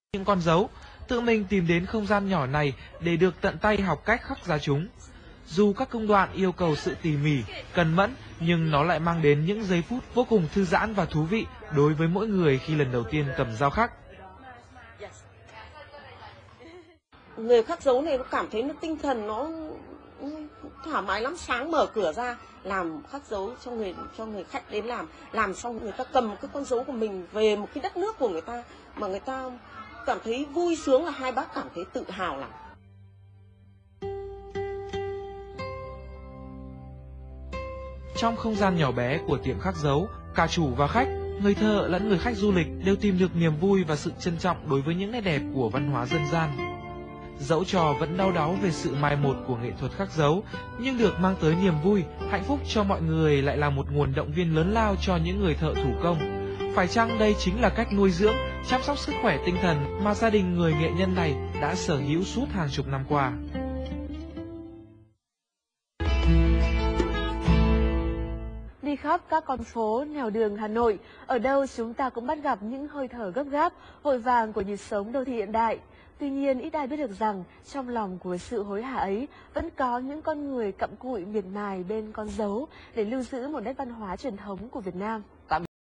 những con dấu, tự mình tìm đến không gian nhỏ này để được tận tay học cách khắc ra chúng. Dù các công đoạn yêu cầu sự tỉ mỉ, cần mẫn, nhưng nó lại mang đến những giây phút vô cùng thư giãn và thú vị đối với mỗi người khi lần đầu tiên cầm dao khắc. Người khắc dấu này nó cảm thấy nó tinh thần nó thoải mái lắm, sáng mở cửa ra làm khắc dấu cho người khách đến làm xong người ta cầm cái con dấu của mình về một cái đất nước của người ta mà người ta cảm thấy vui sướng, là hai bác cảm thấy tự hào lắm. Trong không gian nhỏ bé của tiệm khắc dấu, cả chủ và khách, người thợ lẫn người khách du lịch đều tìm được niềm vui và sự trân trọng đối với những nét đẹp của văn hóa dân gian. Dẫu trò vẫn đau đáu về sự mai một của nghệ thuật khắc dấu, nhưng được mang tới niềm vui, hạnh phúc cho mọi người lại là một nguồn động viên lớn lao cho những người thợ thủ công. Phải chăng đây chính là cách nuôi dưỡng, chăm sóc sức khỏe tinh thần mà gia đình người nghệ nhân này đã sở hữu suốt hàng chục năm qua? Đi khắp các con phố, nẻo đường Hà Nội, ở đâu chúng ta cũng bắt gặp những hơi thở gấp gáp, vội vàng của nhịp sống đô thị hiện đại. Tuy nhiên, ít ai biết được rằng trong lòng của sự hối hả ấy vẫn có những con người cặm cụi miệt mài bên con dấu để lưu giữ một nét văn hóa truyền thống của Việt Nam.